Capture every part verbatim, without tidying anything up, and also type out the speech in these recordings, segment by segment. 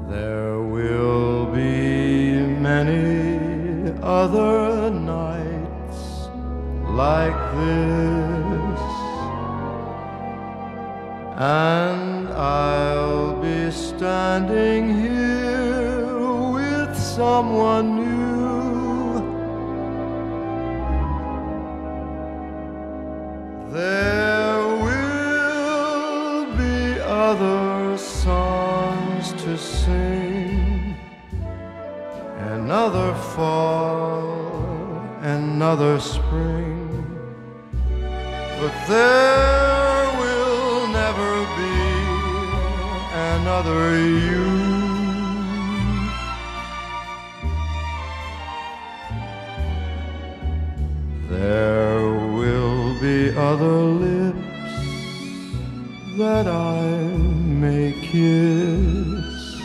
There will be many other nights like this, and I'll be standing here with someone new. There will be other songs to sing, another fall, another spring, but there will never be another you. There will be other lips that I may kiss,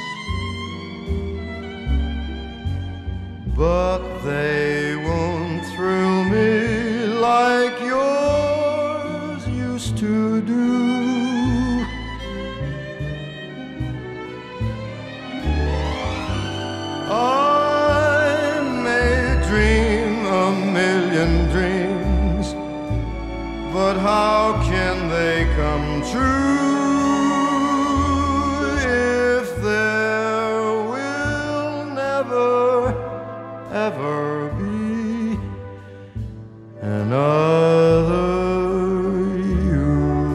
but they won't thrill me like yours used to do. I may dream a million dreams, but how can they come true if there will never, ever be another you?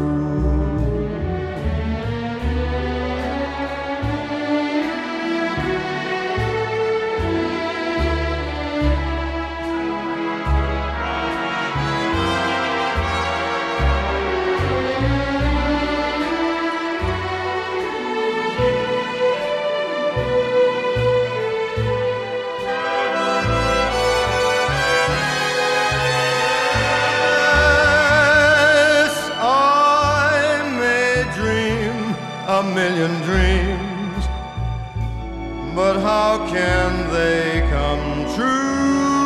A million dreams, but how can they come true